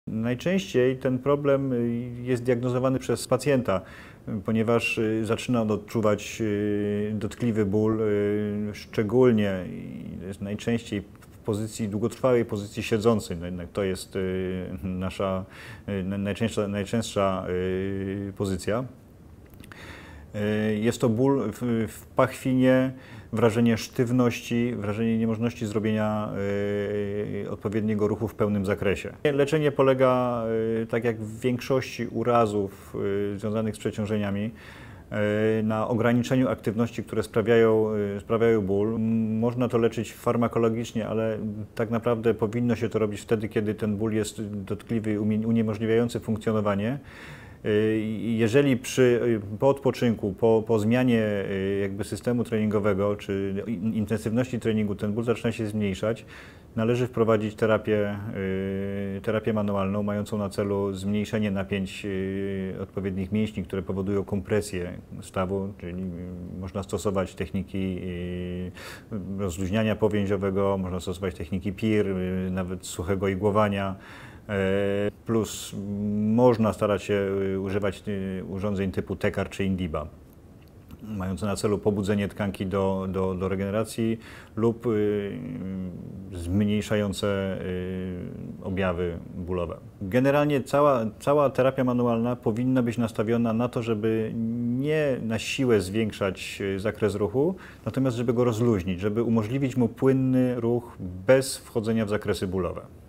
Najczęściej ten problem jest diagnozowany przez pacjenta, ponieważ zaczyna on odczuwać dotkliwy ból, szczególnie jest najczęściej w pozycji długotrwałej, pozycji siedzącej. No jednak to jest nasza najczęstsza pozycja. Jest to ból w pachwinie, wrażenie sztywności, wrażenie niemożności zrobienia odpowiedniego ruchu w pełnym zakresie. Leczenie polega, tak jak w większości urazów związanych z przeciążeniami, na ograniczeniu aktywności, które sprawiają ból. Można to leczyć farmakologicznie, ale tak naprawdę powinno się to robić wtedy, kiedy ten ból jest dotkliwy, uniemożliwiający funkcjonowanie. Jeżeli po odpoczynku, po zmianie jakby systemu treningowego czy intensywności treningu ten ból zaczyna się zmniejszać, należy wprowadzić terapię manualną mającą na celu zmniejszenie napięć odpowiednich mięśni, które powodują kompresję stawu, czyli można stosować techniki rozluźniania powięziowego, można stosować techniki PIR, nawet suchego igłowania. Plus można starać się używać urządzeń typu TECAR czy Indiba, mające na celu pobudzenie tkanki do regeneracji lub zmniejszające objawy bólowe. Generalnie cała terapia manualna powinna być nastawiona na to, żeby nie na siłę zwiększać zakres ruchu, natomiast żeby go rozluźnić, żeby umożliwić mu płynny ruch bez wchodzenia w zakresy bólowe.